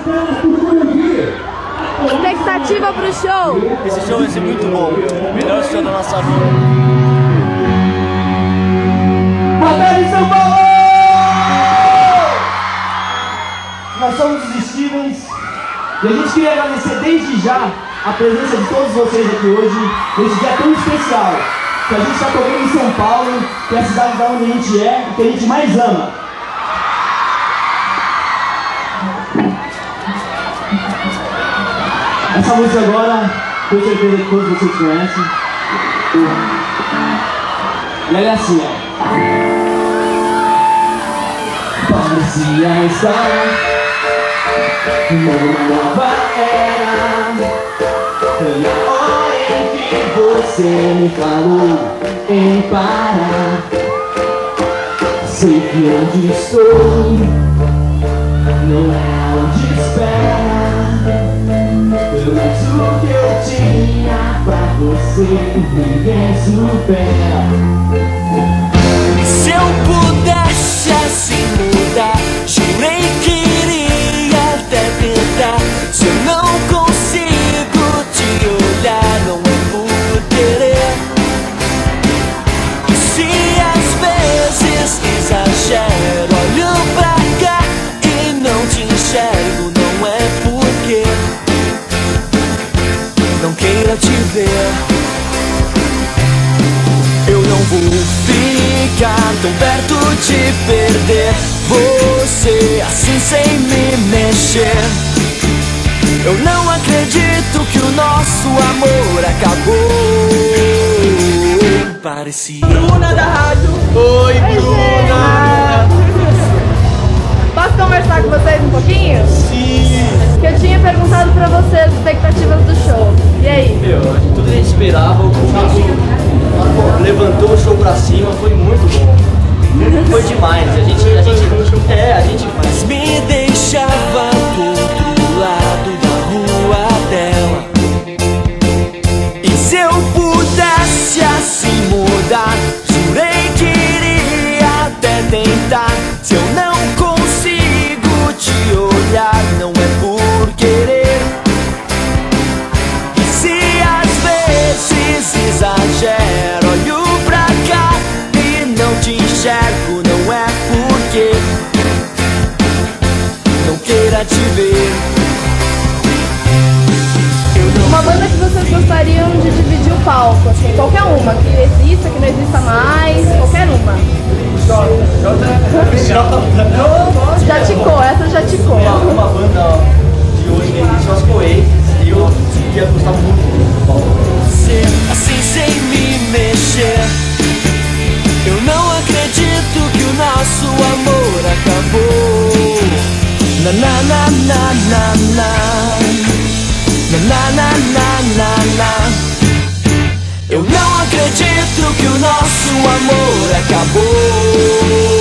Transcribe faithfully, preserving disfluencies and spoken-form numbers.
Expectativa pro show? Esse show vai ser muito bom. O melhor show da nossa vida. Batalha de São Paulo! Nós somos os Stevens e a gente queria agradecer desde já a presença de todos vocês aqui hoje, nesse dia tão especial, que a gente está tocando em São Paulo, que é a cidade da onde a gente é e que a gente mais ama. Essa música agora, com certeza que todos vocês conhecem. E ela é assim, ó. Parecia estar numa nova era. Foi a hora em que você me falou em parar. Sei que onde estou não é onde espera. Tudo que eu tinha pra você ninguém supera. Se eu pudesse assim mudar, jurei que iria até tentar. Se eu não consigo te olhar, não é por querer. E se às vezes exagero, olho pra cá e não te enxergo, não é porque não queira te ver. Eu não vou ficar tão perto de perder você assim sem me mexer. Eu não acredito que o nosso amor acabou. Parecia Bruna da rádio. Oi, Bruna. Posso conversar com vocês um pouquinho? Sim. Que eu tinha perguntado pra vocês as expectativas do show. E aí? Meu, tudo que a gente esperava, o público levantou o show pra cima, foi muito bom. Foi demais. A gente, a gente, é, a gente faz. me deixava do outro lado da rua dela. E se eu pudesse assim mudar, jurei que iria até tentar. Se eu não consigo te olhar, não é por querer. E se às vezes exagero, olho pra cá e não te enxergo, não é porque não queira te ver. Uma banda que vocês gostariam de dividir o palco, assim, qualquer uma, que exista, que não exista mais, qualquer uma. Já ticou, essa já ticou. Uma, uma banda de hoje, né, são as Coates, e eu ia gostar muito do palco. Assim sem me mexer, eu não acredito que o nosso amor acabou. Na na na na na na. Na na na na na. Eu não acredito que o nosso amor acabou.